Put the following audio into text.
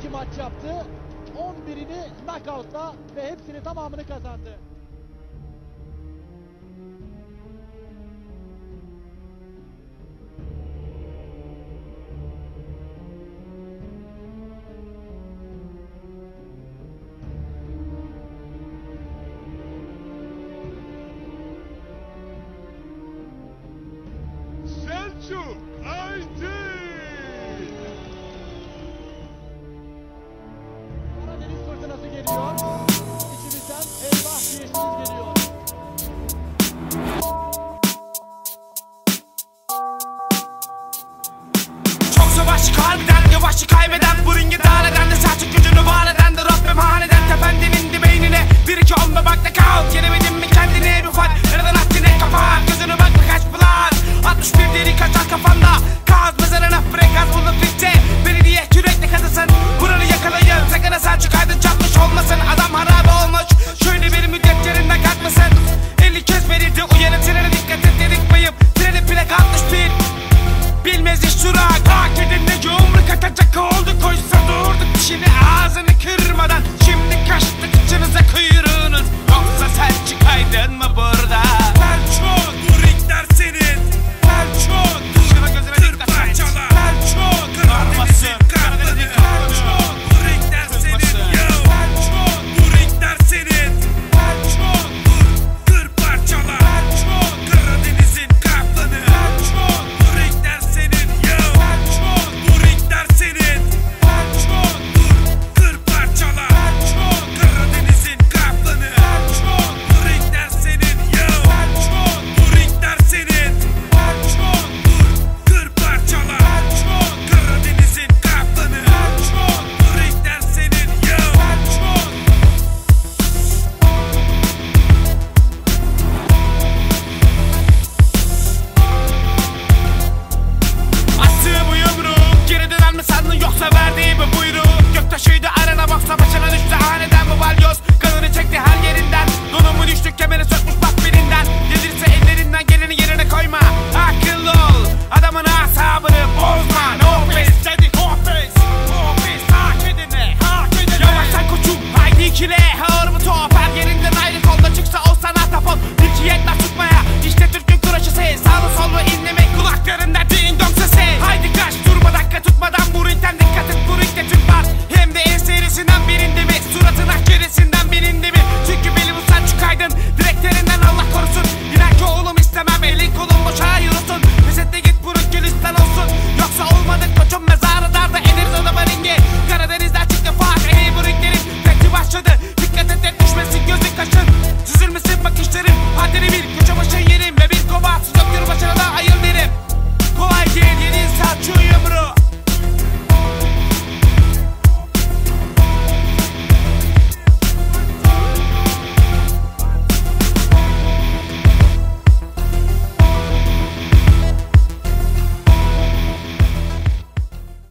12 maç yaptı. 11'ini knockout'la ve hepsini tamamını kazandı. Selçuk Aydın. Karadeniz fırtınası geliyor. İçimizden eyvah diyesiniz geliyor. Çok savaşçı harbiden, yavaşçı kaybeden, bu ringi dağıl eden de Selçuk gücünü var eden de Rabbim haneden tependen indi beynine. Bir iki on be bak da kal, yenemedin mi kendine bir fight. Nereden attın en kapat gözünü